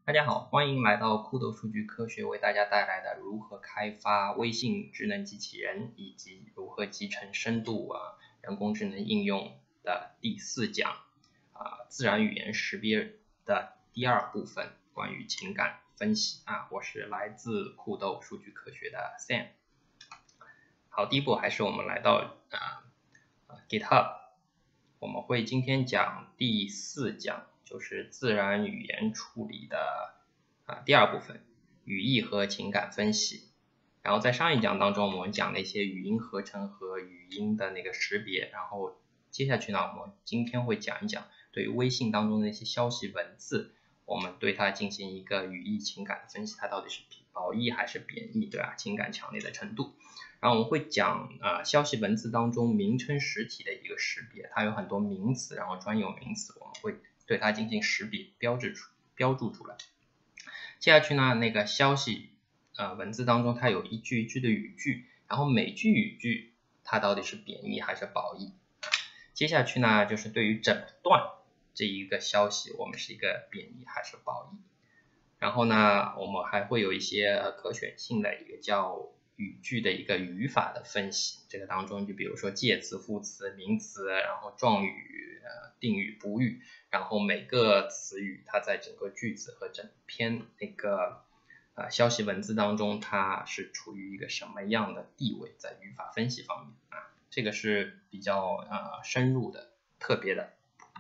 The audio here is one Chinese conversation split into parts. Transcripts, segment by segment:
大家好，欢迎来到酷豆数据科学为大家带来的如何开发微信智能机器人以及如何集成深度人工智能应用的第4讲自然语言识别的第2部分，关于情感分析我是来自酷豆数据科学的 Sam。好，第一步还是我们来到GitHub， 我们会今天讲第4讲，就是自然语言处理的第2部分，语义和情感分析。然后在上一讲当中，我们讲了一些语音合成和语音的那个识别，然后接下去呢，我们今天会讲一讲对于微信当中的一些消息文字，我们对它进行一个语义情感分析，它到底是褒义还是贬义，对吧？情感强烈的程度。然后我们会讲消息文字当中名称实体的一个识别，它有很多名词，然后专有名词，我们会对它进行识别，标注出来。接下去呢，那个消息文字当中它有一句一句的语句，然后每句语句它到底是贬义还是褒义。接下去呢，就是对于整段这一个消息，我们是一个贬义还是褒义。然后呢，我们还会有一些可选性的一个叫语句的一个语法的分析，这个当中就比如说介词、副词、名词，然后状语、定语、补语，然后每个词语它在整个句子和整篇那个消息文字当中，它是处于一个什么样的地位，在语法分析方面这个是比较深入的、特别的。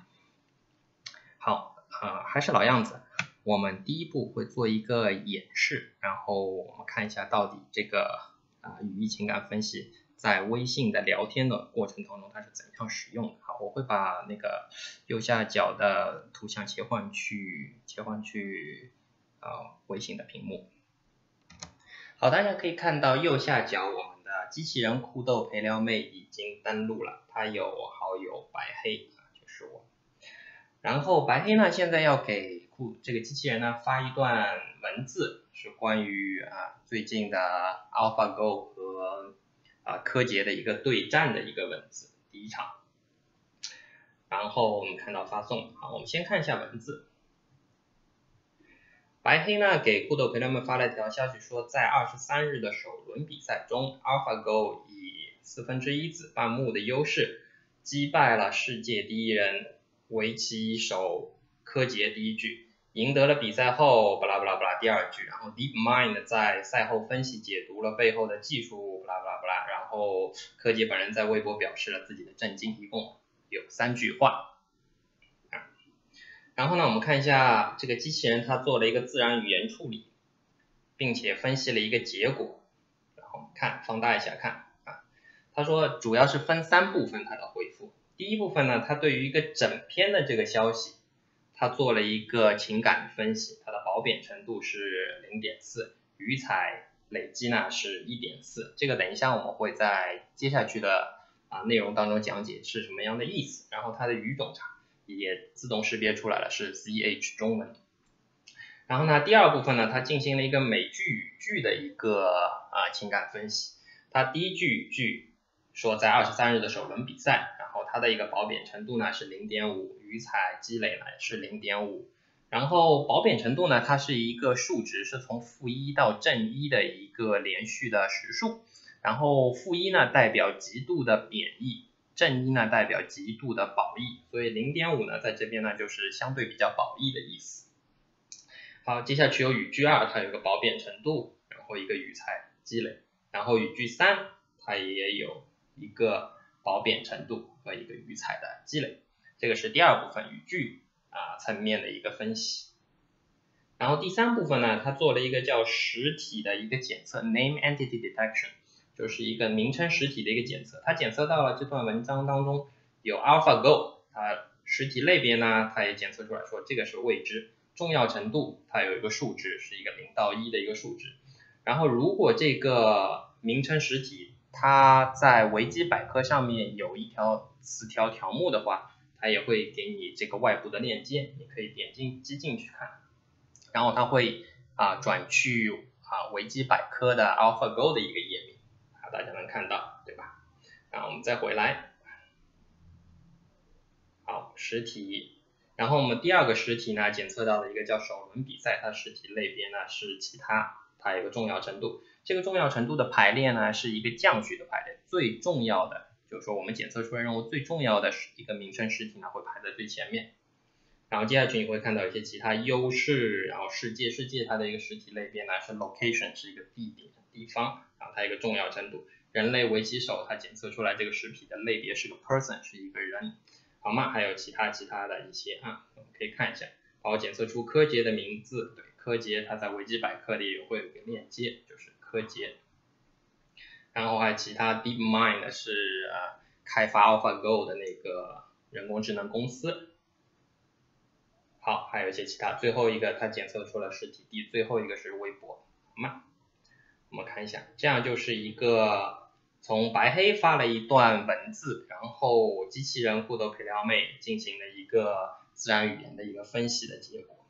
好，还是老样子。我们第一步会做一个演示，然后我们看一下到底这个语义情感分析在微信的聊天的过程当中它是怎样使用的。好，我会把那个右下角的图像切换去微信的屏幕。好，大家可以看到右下角我们的机器人酷豆陪聊妹已经登录了，它有好友白黑就是我。然后白黑呢，现在要给这个机器人呢发一段文字，是关于最近的 AlphaGo 和柯洁的一个对战的一个文字，第一场。然后我们看到发送，好，我们先看一下文字。白黑呢给酷豆陪聊们发了一条消息说，在23日的首轮比赛中 ，AlphaGo 以1/4子半目的优势击败了世界第一人围棋手柯洁第一局，赢得了比赛后巴拉巴拉巴拉第2局，然后 DeepMind 在赛后分析解读了背后的技术巴拉巴拉巴拉，然后柯洁本人在微博表示了自己的震惊，一共有3句话。然后呢，我们看一下这个机器人它做了一个自然语言处理，并且分析了一个结果。然后看放大一下看他说主要是分3部分它的回复。第一部分呢，它对于一个整篇的这个消息，它做了一个情感分析，它的褒贬程度是 0.4， 语彩累积呢是 1.4， 这个等一下我们会在接下去的内容当中讲解是什么样的意思。然后它的语种也自动识别出来了，是 CH 中文。然后呢，第2部分呢，它进行了一个每句语句的一个情感分析。它第一句语句说在23日的首轮比赛，然后它的一个褒贬程度呢是 0.5， 语彩积累呢是 0.5。然后褒贬程度呢，它是一个数值，是从-1到正1的一个连续的实数。然后-1呢代表极度的贬义，正1呢代表极度的褒义，所以 0.5 呢在这边呢就是相对比较褒义的意思。好，接下去有语句2，它有一个褒贬程度，然后一个语彩积累，然后语句3它也有一个褒贬程度和一个语彩的积累，这个是第2部分语句层面的一个分析。然后第3部分呢，它做了一个叫实体的一个检测 Name Entity Detection， 就是一个名称实体的一个检测。它检测到了这段文章当中有 AlphaGo， 它实体类别呢，它也检测出来说这个是未知，重要程度它有一个数值，是一个0到1的一个数值。然后如果这个名称实体它在维基百科上面有一条词条条目的话，它也会给你这个外部的链接，你可以点进去看。然后它会转去维基百科的 AlphaGo 的一个页面大家能看到，对吧？然后我们再回来，好，实体然后我们第二个实体呢检测到的一个叫首轮比赛，它实体类别呢是其他，它有一个重要程度。这个重要程度的排列呢是一个降序的排列，最重要的就是说我们检测出来任务最重要的一个名称实体呢会排在最前面。然后接下去你会看到一些其他优势，然后世界它的一个实体类别呢是 location 是一个地点地方，然后它一个重要程度。人类围棋手它检测出来这个实体的类别是个 person 是一个人，好吗？还有其他的一些我们可以看一下，包括检测出柯洁的名字，对，柯洁它在维基百科里也会有一个链接，就是柯洁。然后还有其他 DeepMind 是开发 AlphaGo 的那个人工智能公司。好，还有一些其他，最后一个它检测出了实体地，最后一个是微博，好吗？我们看一下，这样就是一个从白黑发了一段文字，然后机器人互动陪聊妹进行了一个自然语言的一个分析的结果。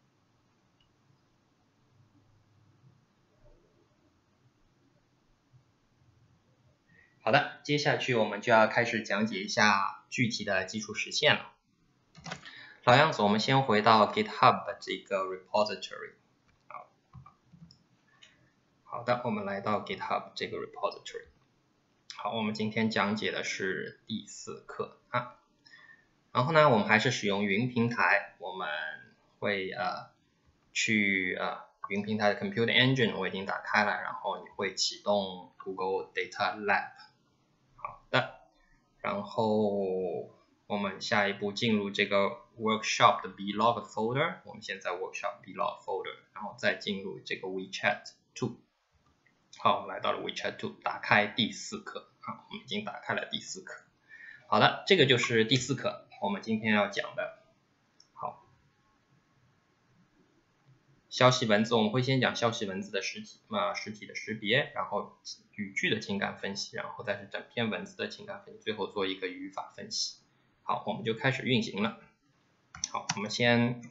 好的，接下去我们就要开始讲解一下具体的基础实现了。老样子，我们先回到 GitHub 的这个 repository。好的，我们来到 GitHub 这个 repository。好，我们今天讲解的是第4课啊。然后呢，我们还是使用云平台，我们会去云平台的 Computer Engine 我已经打开了，然后你会启动 Google Data Lab。好的，然后我们下一步进入这个 Workshop 的 blog folder， 我们先在 Workshop blog folder， 然后再进入这个 WeChat 2。好，我们来到了 WeChat 2， 打开第4课。好，我们已经打开了第4课。好的，这个就是第4课，我们今天要讲的。好，消息文字，我们会先讲消息文字的实体的识别，然后语句的情感分析，然后再是整篇文字的情感分析，最后做一个语法分析。好，我们就开始运行了。好，我们先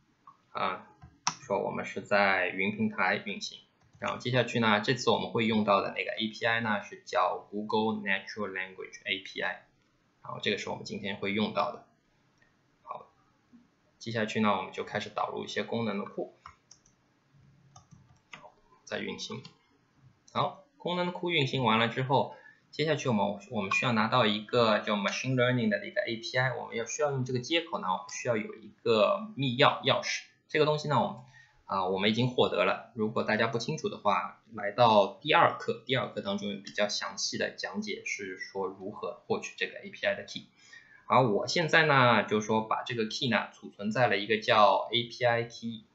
说我们是在云平台运行。然后接下去呢，这次我们会用到的那个 API 呢是叫 Google Natural Language API， 然后这个是我们今天会用到的。好，接下去呢，我们就开始导入一些功能的库，再运行。好，功能的库运行完了之后，接下去我们需要拿到一个叫 Machine Learning 的一个 API， 我们需要用这个接口呢，我们需要有一个密钥匙，这个东西呢我们已经获得了。如果大家不清楚的话，来到第2课当中有比较详细的讲解，是说如何获取这个 API 的 key。好，我现在呢就是说把这个 key 呢储存在了一个叫 API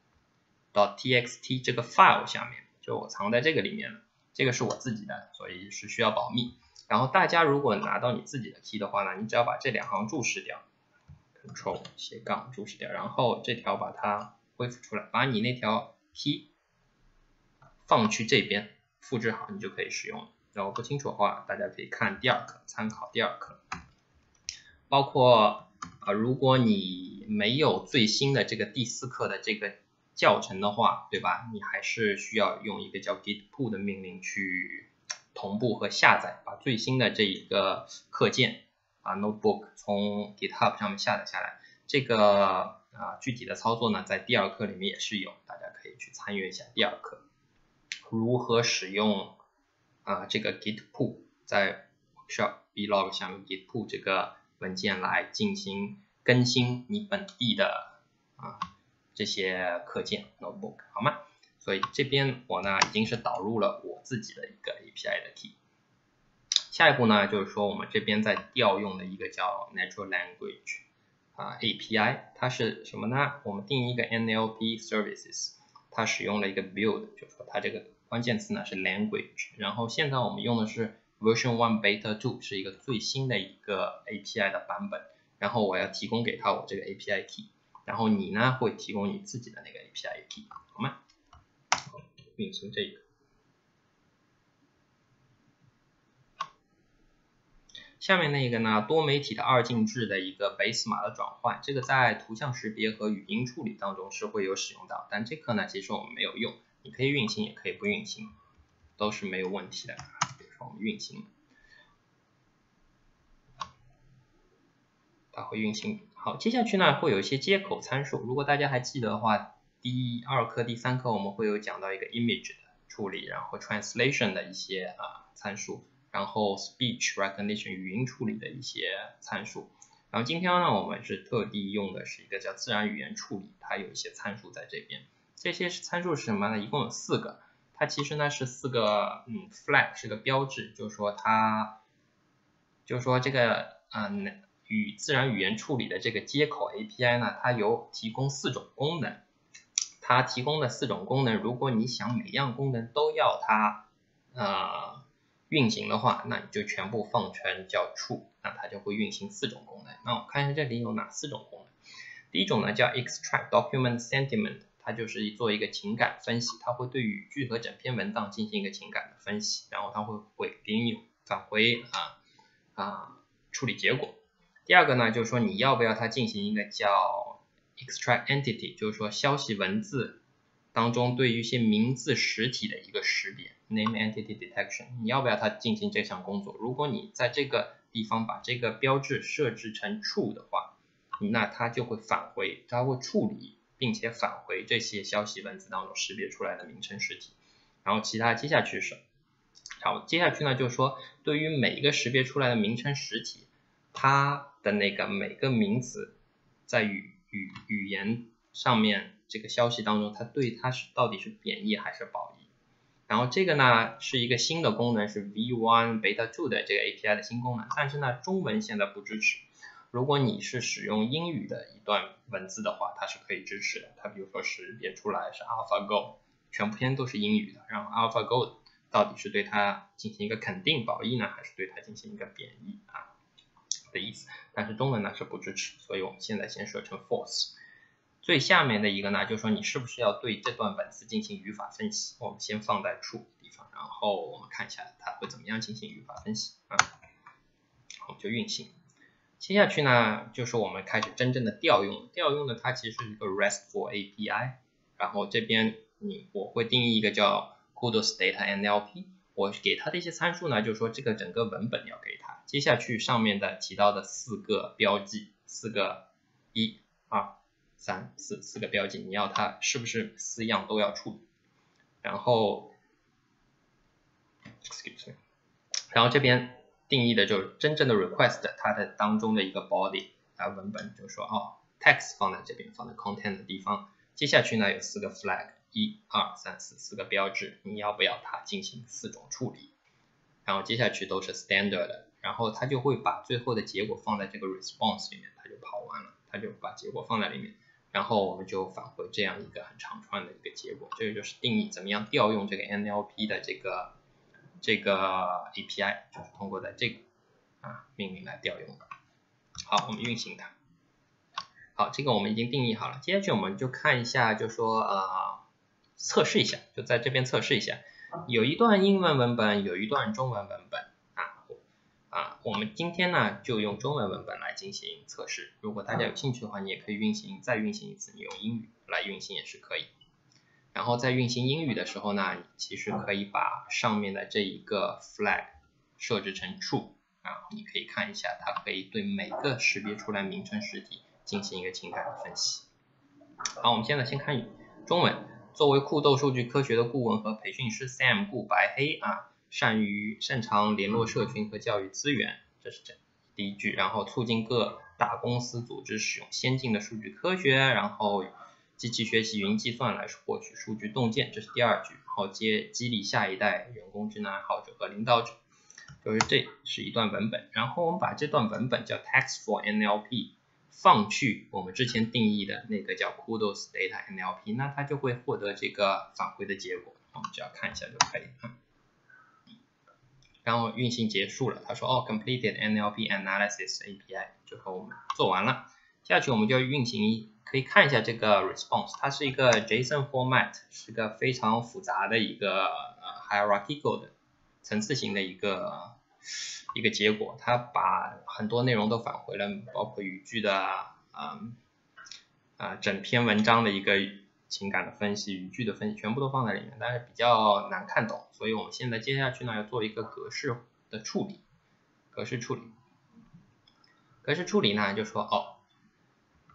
key.txt 这个 file 下面，就我藏在这个里面了。这个是我自己的，所以是需要保密。然后大家如果拿到你自己的 key 的话呢，你只要把这2行注释掉 ，Ctrl 斜杠注释掉，然后这条把它恢复出来，把你那条 key 放去这边，复制好，你就可以使用了。然后不清楚的话，大家可以看第2课，参考第2课。包括如果你没有最新的这个第4课的这个教程的话，对吧？你还是需要用一个叫 git pull 的命令去同步和下载，把最新的这一个课件notebook 从 GitHub 上面下载下来。这个具体的操作呢，在第2课里面也是有，大家可以去参与一下第2课。如何使用这个 git pull 在 workshop blog 下面 git pull 这个文件来进行更新你本地的这些课件 notebook 好吗？所以这边我呢已经是导入了我自己的一个 API 的 key。下一步呢就是说我们这边在调用的一个叫 Natural Language API， 它是什么呢？我们定义一个 NLP Services， 它使用了一个 build， 就是说它这个关键词呢是 language， 然后现在我们用的是 version 1 beta 2， 是一个最新的一个 API 的版本，然后我要提供给它我这个 API key， 然后你呢会提供你自己的那个 API key， 好吗？好，运行这个。下面那个呢，多媒体的2进制的一个 base 码的转换，这个在图像识别和语音处理当中是会有使用到，但这课呢其实我们没有用，你可以运行也可以不运行，都是没有问题的。比如说我们运行，它会运行。好好，接下去呢会有一些接口参数，如果大家还记得的话，第2课、第3课我们会有讲到一个 image 的处理，然后 translation 的一些参数，然后 speech recognition 语音处理的一些参数。然后今天呢我们是特地用的是一个叫自然语言处理，它有一些参数在这边。这些参数是什么呢？一共有4个，它其实呢是4个flag， 是个标志，就是说这个与自然语言处理的这个接口 API 呢，它有提供4种功能。它提供的4种功能，如果你想每样功能都要它运行的话，那你就全部放成叫 true， 那它就会运行4种功能。那我看一下这里有哪4种功能。第一种呢叫 extract document sentiment， 它就是做一个情感分析，它会对语句和整篇文档进行一个情感的分析，然后它会给你返回处理结果。第二个呢就是说你要不要它进行一个叫 extract entity， 就是说消息文字当中对于一些名字实体的一个识别 name entity detection， 你要不要它进行这项工作。如果你在这个地方把这个标志设置成 true 的话，那它就会返回，它会处理并且返回这些消息文字当中识别出来的名称实体。然后其他接下去是，好，接下去呢就是说对于每一个识别出来的名称实体，它的那个每个名词在语言上面这个消息当中，它对它是到底是贬义还是褒义。然后这个呢是一个新的功能，是 V1 Beta 2的这个 API 的新功能，但是呢中文现在不支持。如果你是使用英语的一段文字的话，它是可以支持的。它比如说识别出来是 AlphaGo， 全篇都是英语的，然后 AlphaGo 到底是对它进行一个肯定褒义呢，还是对它进行一个贬义的意思。但是中文呢是不支持，所以我们现在先设成 false。最下面的一个呢，就是说你是不是要对这段文字进行语法分析，我们先放在 true 的地方，然后我们看一下它会怎么样进行语法分析我们就运行。接下去呢，就是我们开始真正的调用。调用的它其实是一个 RESTful API， 然后这边我会定义一个叫 Kudos Data NLP， 我给它的一些参数呢，就是说这个整个文本要给它。接下去上面的提到的4个标记，4个1、2、3、4个标记，你要它是不是4样都要处理？然后 excuse me， 然后这边定义的就是真正的 request 它的当中的一个 body 文本，就是说text 放在这边，放在 content 的地方。接下去呢有4个 flag， 1、2、3、4个标志，你要不要它进行4种处理？然后接下去都是 standard 的，然后它就会把最后的结果放在这个 response 里面，它就跑完了，它就把结果放在里面，然后我们就返回这样一个很长串的一个结果。这个就是定义怎么样调用这个 NLP 的这个 API， 就是通过在这个命令来调用的。好，我们运行它。好，这个我们已经定义好了。接下去我们就看一下，就说测试一下，就在这边测试一下。有一段英文文本，有一段中文文本我们今天呢就用中文文本来进行测试。如果大家有兴趣的话，你也可以再运行一次，你用英语来运行也是可以。然后在运行英语的时候呢，你其实可以把上面的这一个 flag 设置成 true， 然后你可以看一下，它可以对每个识别出来名称实体进行一个情感的分析。好，我们现在先看中文。作为酷豆数据科学的顾问和培训师 Sam 顾白黑擅长联络社群和教育资源，这是第一句。然后促进各大公司组织使用先进的数据科学，然后机器学习、云计算来获取数据洞见，这是第2句。然后激励下一代人工智能爱好者和领导者，就是这是一段文本。然后我们把这段文本叫 Textful NLP 放去我们之前定义的那个叫 Kudos Data NLP， 那它就会获得这个返回的结果，我们只要看一下就可以然后运行结束了，他说completed NLP analysis API， 就和我们做完了。下去我们就运行可以看一下这个 response， 它是一个 JSON format， 是个非常复杂的一个hierarchical 的层次型的一个结果，它把很多内容都返回了，包括语句的整篇文章的一个情感的分析、语句的分析，全部都放在里面，但是比较难看懂，所以我们现在接下去呢要做一个格式的处理。格式处理呢就说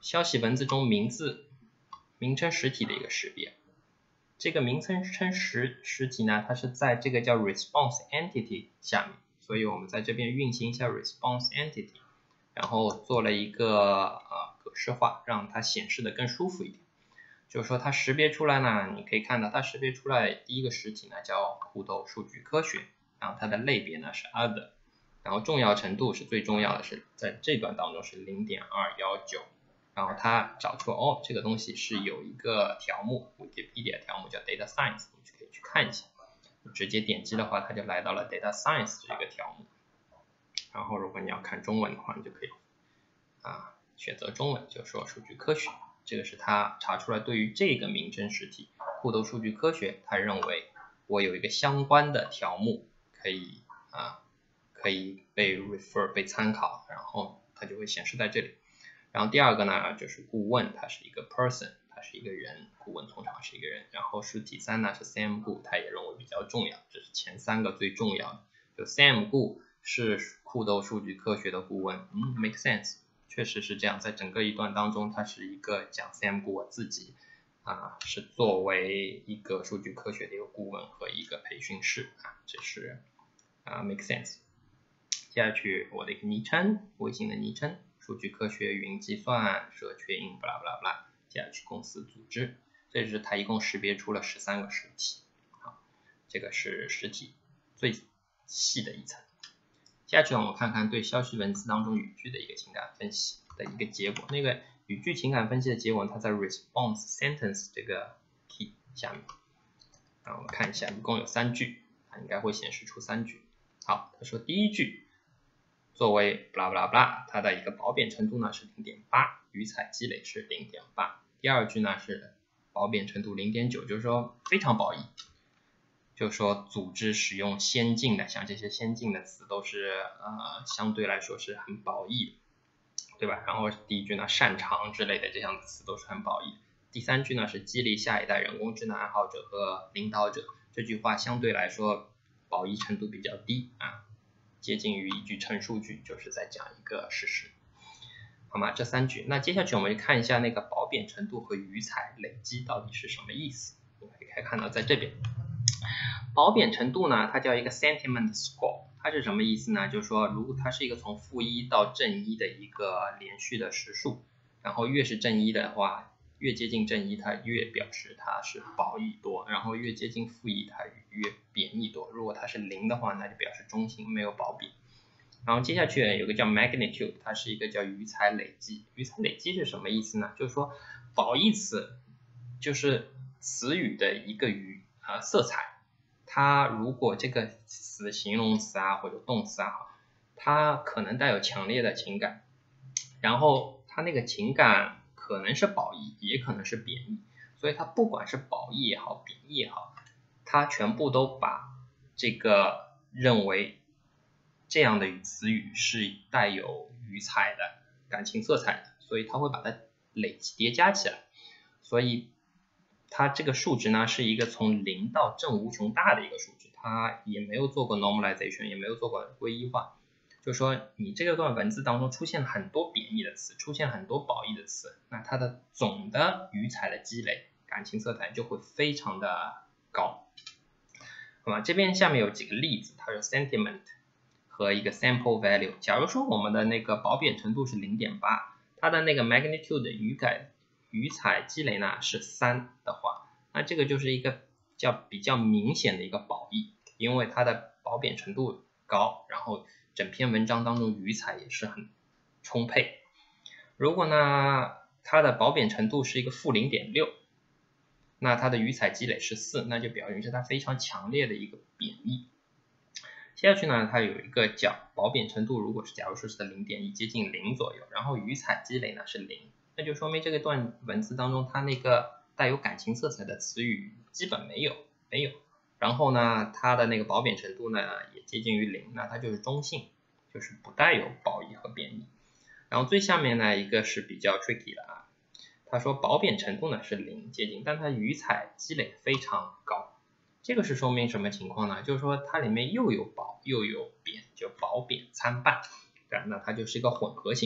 消息文字中名称实体的一个识别。这个名称实体呢，它是在这个叫 response entity 下面，所以我们在这边运行一下 response entity， 然后做了一个格式化，让它显示的更舒服一点。就是说它识别出来呢，你可以看到它识别出来第一个实体呢叫酷豆数据科学，然后它的类别呢是 other， 然后重要程度是最重要的是在这段当中是 0.219。然后他找出这个东西是有一个条目 Wikipedia 条目叫 Data Science， 你就可以去看一下。直接点击的话，它就来到了 Data Science 这个条目。然后如果你要看中文的话，你就可以选择中文，就说数据科学。这个是他查出来对于这个名称实体酷豆数据科学，他认为我有一个相关的条目可以被 refer 被参考，然后它就会显示在这里。然后第二个呢，就是顾问，他是一个 person， 他是一个人，顾问通常是一个人。然后实体3呢是 Sam Gu， 他也认为比较重要，这是前3个最重要的。就 Sam Gu 是酷豆数据科学的顾问，make sense， 确实是这样。在整个一段当中，他是一个讲 Sam Gu 自己是作为一个数据科学的一个顾问和一个培训师这是make sense。接下去我的一个昵称，微信的昵称。数据科学、云计算、社群blah blah blah， 接下去公司组织，这是它一共识别出了13个实体。好，这个是实体最细的一层。接下去我们看看对消息文字当中语句的一个情感分析的一个结果。那个语句情感分析的结果，它在 response sentence 这个 key 下面。我们看一下，一共有3句，它应该会显示出3句。好，他说第一句。作为 blah blah blah， 它的一个褒贬程度呢是 0.8， 语采积累是 0.8。第二句呢是褒贬程度 0.9， 就是说非常褒义，就是说组织使用先进的，像这些先进的词都是相对来说是很褒义，对吧？然后第一句呢擅长之类的这样的词都是很褒义。第三句呢是激励下一代人工智能爱好者和领导者，这句话相对来说褒义程度比较低接近于一句陈述句，就是在讲一个事实，好吗？这3句，那接下去我们看一下那个褒贬程度和语采累积到底是什么意思。你可以看到在这边，褒贬程度呢，它叫一个 sentiment score， 它是什么意思呢？就是说，如果它是一个从-1到正1的一个连续的实数，然后越是正1的话，越接近正1，它越表示它是褒义多，然后越接近-1，它越贬义多。如果它是0的话，那就表示中性，没有褒贬。然后接下去有个叫 magnitude， 它是一个叫语采累积。语采累积是什么意思呢？就是说褒义词就是词语的一个色彩，它如果这个词形容词或者动词它可能带有强烈的情感，然后它那个情感可能是褒义，也可能是贬义，所以它不管是褒义也好，贬义也好，它全部都把这个认为这样的词语是带有语采的感情色彩的，所以它会把它累积叠加起来，所以它这个数值呢是一个从0到正无穷大的一个数值，它也没有做过 normalization， 也没有做过归一化。就是说你这个段文字当中出现很多贬义的词，出现很多褒义的词，那它的总的语采的积累感情色彩就会非常的高。好吧，这边下面有几个例子，它是 sentiment 和一个 sample value。假如说我们的那个褒贬程度是 0.8， 它的那个 magnitude 语采积累呢是3的话，那这个就是一个比较明显的一个褒义，因为它的褒贬程度高，然后整篇文章当中语采也是很充沛。如果呢它的褒贬程度是一个-0.6，那它的语采积累是4，那就表明是它非常强烈的一个贬义。接下去呢，它有一个叫褒贬程度，如果是假如说是在 0.1 接近0左右，然后语采积累呢是0，那就说明这个段文字当中它那个带有感情色彩的词语基本没有。然后呢，它的那个褒贬程度呢也接近于0，那它就是中性，就是不带有褒义和贬义。然后最下面呢一个是比较 tricky 的他说褒贬程度呢是0接近，但它语采积累非常高。这个是说明什么情况呢？就是说它里面又有褒又有贬，就褒贬参半，对，那它就是一个混合型的。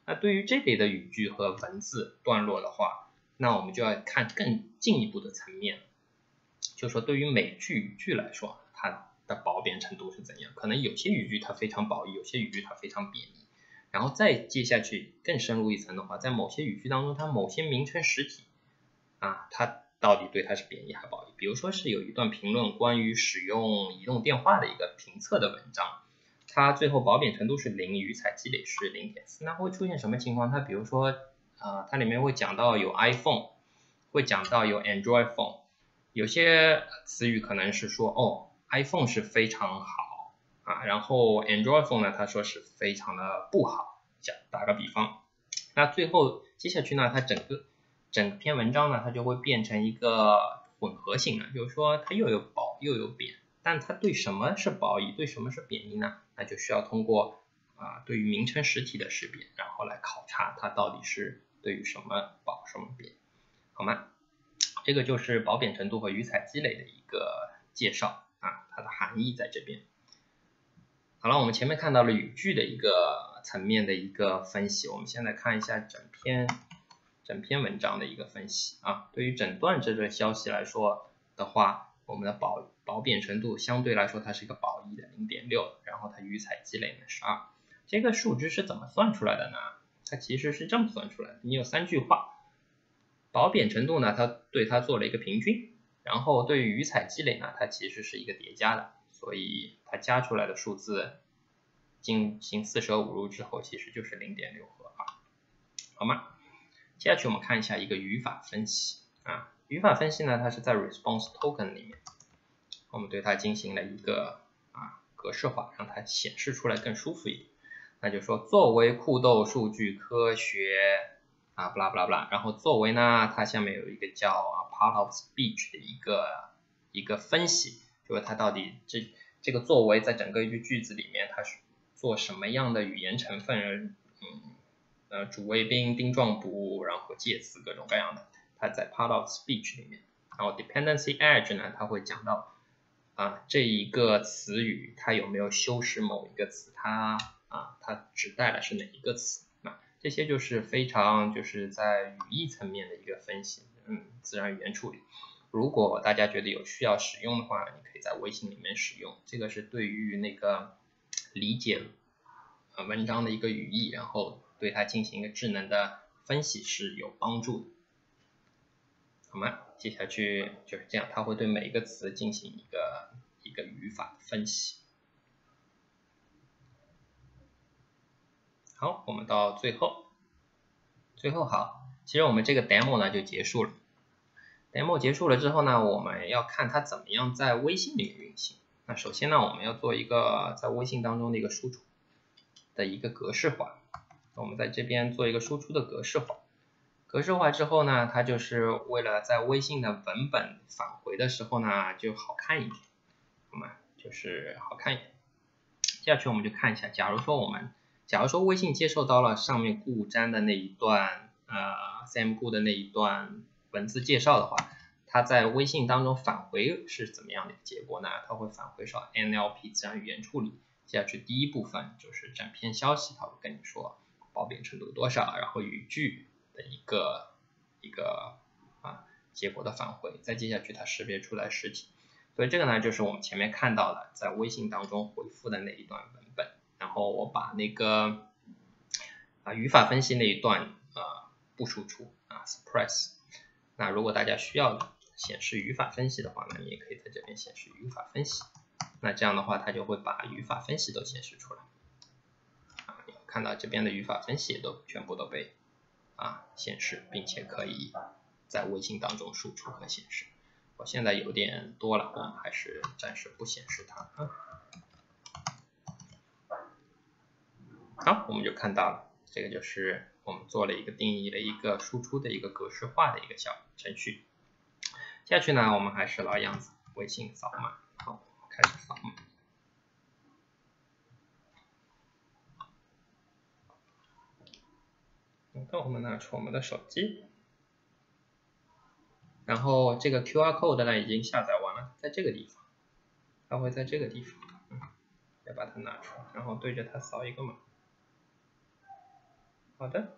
那对于这类的语句和文字段落的话，那我们就要看更进一步的层面，就是说对于每句语句来说，它的褒贬程度是怎样？可能有些语句它非常褒义，有些语句它非常贬义。然后再接下去更深入一层的话，在某些语句当中，它某些名称实体啊，它到底对它是贬义还是褒义？比如说是有一段评论关于使用移动电话的一个评测的文章，它最后褒贬程度是0，语采积累是0.4，那会出现什么情况？它比如说它里面会讲到有 iPhone， 会讲到有 Android phone， 有些词语可能是说iPhone 是非常好然后 Android phone 呢，他说是非常的不好，打个比方，那最后接下去呢，它整篇文章呢，它就会变成一个混合型的，就是说它又有褒又有贬，但它对什么是褒义，对什么是贬义呢？那就需要通过对于名称实体的识别，然后来考察它到底是对于什么褒什么贬，好吗？这个就是褒贬程度和语采积累的一个介绍它的含义在这边。好了，我们前面看到了语句的一个层面的一个分析，我们现在看一下整篇文章的一个分析对于整段这个消息来说的话，我们的褒贬程度相对来说它是一个褒义的 0.6， 然后它语采积累呢是2。这个数值是怎么算出来的呢？它其实是这么算出来的，你有3句话，褒贬程度呢，它对它做了一个平均，然后对于语采积累呢，它其实是一个叠加的，所以它加出来的数字进行四舍五入之后，其实就是 0.6 和2，好吗？接下去我们看一下一个语法分析语法分析呢，它是在 response token 里面，我们对它进行了一个格式化，让它显示出来更舒服一点。那就说作为酷豆数据科学不啦不啦不啦，然后作为呢，它下面有一个叫part of speech 的一个分析，就是它到底这个作为在整个一句句子里面，它是做什么样的语言成分，主谓宾、丁状补，然后介词各种各样的，它在 part of speech 里面。然后 dependency edge 呢，它会讲到这一个词语它有没有修饰某一个词，它指代的是哪一个词，这些就是非常就是在语义层面的一个分析，自然语言处理。如果大家觉得有需要使用的话，你可以在微信里面使用，这个是对于那个理解文章的一个语义，然后对它进行一个智能的分析是有帮助的，好吗？接下去就是这样，它会对每一个词进行一个语法分析。好，我们到最后好，其实我们这个 demo 呢就结束了。demo 结束了之后呢，我们要看它怎么样在微信里面运行。那首先呢，我们要做一个在微信当中的一个输出的一个格式化。我们在这边做一个输出的格式化。格式化之后呢，它就是为了在微信的文本返回的时候呢就好看一点，好吗？就是好看一点。接下去我们就看一下，假如说微信接受到了上面顾瞻的那一段Sam 顾的那一段文字介绍的话，它在微信当中返回是怎么样的结果呢？它会返回说 NLP 自然语言处理。接下去第一部分就是整篇消息，它会跟你说褒贬程度多少，然后语句的一个结果的返回，再接下去它识别出来实体。所以这个呢，就是我们前面看到的在微信当中回复的那一段文本，然后我把那个语法分析那一段不输出suppress。那如果大家需要显示语法分析的话呢，你也可以在这边显示语法分析。那这样的话，它就会把语法分析都显示出来。看到这边的语法分析都全部都被显示，并且可以在微信当中输出和显示。我现在有点多了，我们还是暂时不显示它好，我们就看到了，这个就是我们做了一个定义的一个输出的一个格式化的一个小程序。接下去呢，我们还是老样子，微信扫码。好，开始扫码。那我们拿出我们的手机，然后这个 QR code 呢已经下载完了，在这个地方，它会在这个地方，再把它拿出来，然后对着它扫一个码。 好的，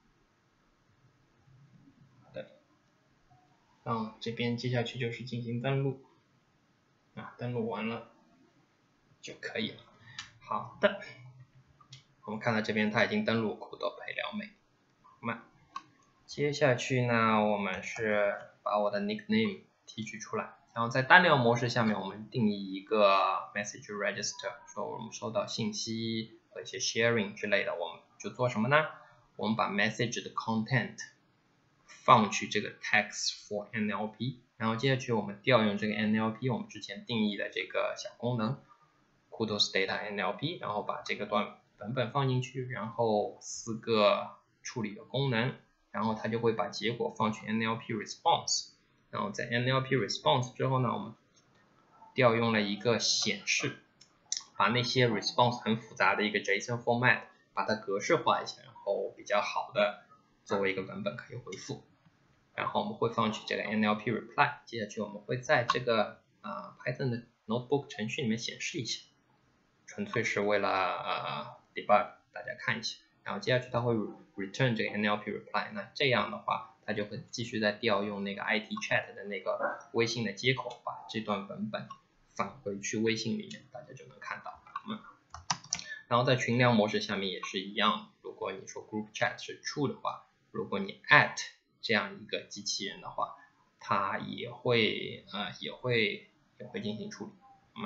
好的，这边接下去就是进行登录，登录完了就可以了。好的，我们看到这边它已经登录CUDO陪聊美。接下去呢，我们是把我的 nickname 提取出来，然后在单聊模式下面，我们定义一个 message register， 说我们收到信息和一些 sharing 之类的，我们就做什么呢？我们把 message 的 content 放去这个 text for NLP， 然后接下去我们调用这个 NLP 我们之前定义的这个小功能 CUDO's data NLP， 然后把这个段文本放进去，然后4个处理的功能。然后它就会把结果放去 NLP response， 然后在 NLP response 之后呢，我们调用了一个显示，把那些 response 很复杂的一个 JSON format 把它格式化一下，然后比较好的作为一个文本可以回复。然后我们会放去这个 NLP reply， 接下去我们会在这个Python 的 notebook 程序里面显示一下，纯粹是为了debug 大家看一下。然后接下去它会 return 这个 NLP reply， 那这样的话它就会继续再调用那个 IT chat 的那个微信的接口，把这段文本返回去微信里面，大家就能看到。然后在群聊模式下面也是一样，如果你说 group chat 是 true 的话，如果你 at 这样一个机器人的话，它也会进行处理。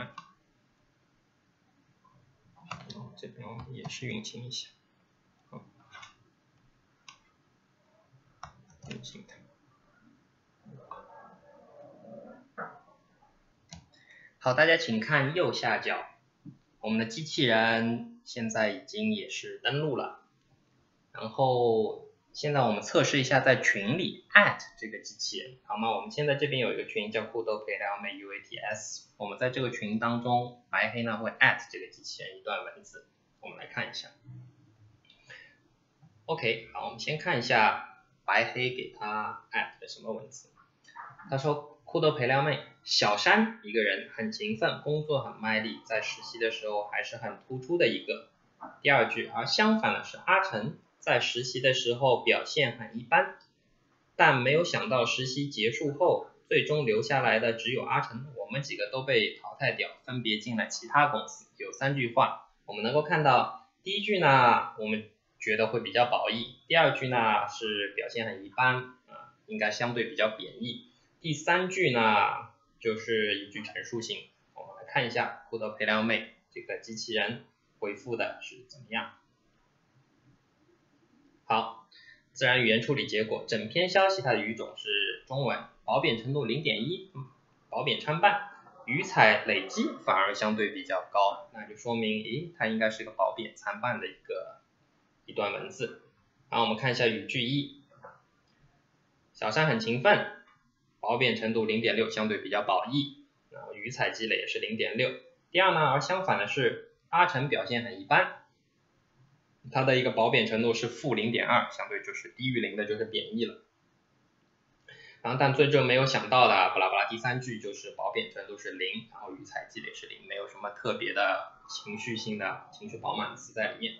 这边我们也是运行一下。好，大家请看右下角，我们的机器人现在已经也是登录了。然后现在我们测试一下在群里 at 这个机器人，好吗？我们现在这边有一个群叫 CUDO陪聊美 UATS， 我们在这个群当中，白黑呢会 at 这个机器人一段文字，我们来看一下。OK， 好，我们先看一下白黑给他 at 的什么文字。他说CUDO陪聊妹，小山一个人很勤奋，工作很卖力，在实习的时候还是很突出的一个。第二句，而相反的是阿成，在实习的时候表现很一般，但没有想到实习结束后，最终留下来的只有阿成，我们几个都被淘汰掉，分别进了其他公司。有3句话，我们能够看到，第一句呢，我们觉得会比较褒义，第二句呢是表现很一般，应该相对比较贬义。第3句呢就是一句陈述性，我们来看一下CUDO陪聊妹这个机器人回复的是怎么样。好，自然语言处理结果，整篇消息它的语种是中文，褒贬程度 0.1， 褒贬参半，语采累积反而相对比较高，那就说明它应该是个褒贬参半的一段文字。然后我们看一下语句1，小山很勤奋，褒贬程度 0.6， 相对比较褒义，然后语采积累也是 0.6。第二呢，而相反的是阿成表现很一般，它的一个褒贬程度是负 0.2， 相对就是低于0的就是贬义了。然后但最终没有想到的巴拉巴拉第3句就是褒贬程度是0，然后语采积累是0，没有什么特别的情绪饱满词在里面。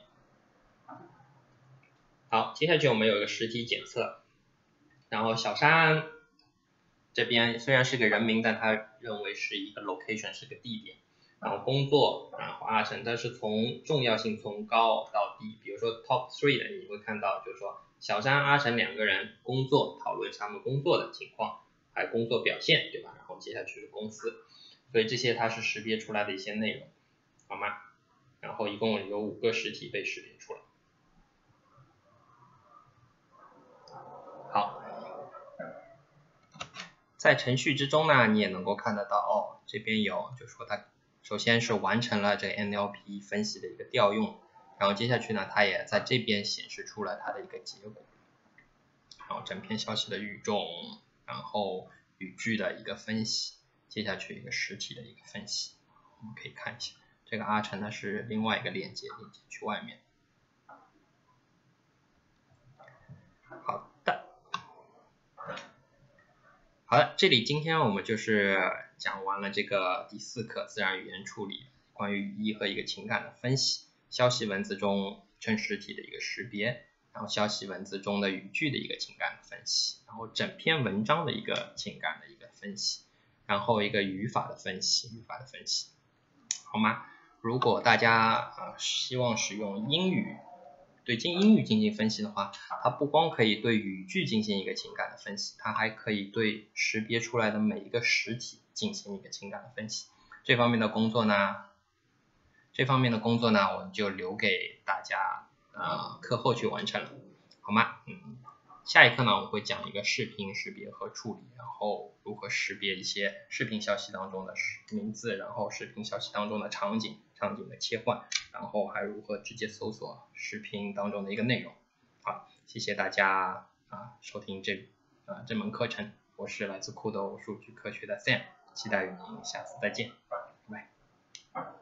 好，接下去我们有一个实体检测，然后小山这边虽然是个人名，但他认为是一个 location， 是个地点。然后工作，然后阿成，但是从重要性从高到低，比如说 top 3的，你会看到就是说小山、阿成2个人工作，讨论他们工作的情况，还有工作表现，对吧？然后接下去是公司，所以这些它是识别出来的一些内容，好吗？然后一共有5个实体被识别出来。好，在程序之中呢，你也能够看得到这边有，就是说它首先是完成了这个 NLP 分析的一个调用，然后接下去呢，它也在这边显示出了它的一个结果，然后整篇消息的语种，然后语句的一个分析，接下去一个实体的一个分析，我们可以看一下，这个阿成呢是另外一个链接去外面。好的，这里今天我们就是讲完了这个第4课自然语言处理，关于语义和一个情感的分析，消息文字中称实体的一个识别， 然后消息文字中的语句的一个情感的分析，然后整篇文章的一个情感的一个分析，然后一个语法的分析，好吗？如果大家希望使用英语对英语进行分析的话，它不光可以对语句进行一个情感的分析，它还可以对识别出来的每一个实体进行一个情感的分析。这方面的工作呢，我们就留给大家课后去完成了，好吗？下一课呢，我会讲一个视频识别和处理，然后如何识别一些视频消息当中的名字，然后视频消息当中的场景的切换，然后还如何直接搜索视频当中的一个内容。好，谢谢大家收听这门课程，我是来自酷豆数据科学的 Sam， 期待与您下次再见，拜拜。